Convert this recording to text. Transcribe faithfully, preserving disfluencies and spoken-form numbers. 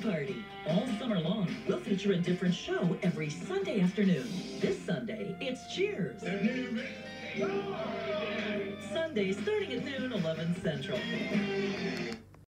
Party. All summer long, we'll feature a different show every Sunday afternoon. This Sunday, it's Cheers. Sunday starting at noon, eleven Central.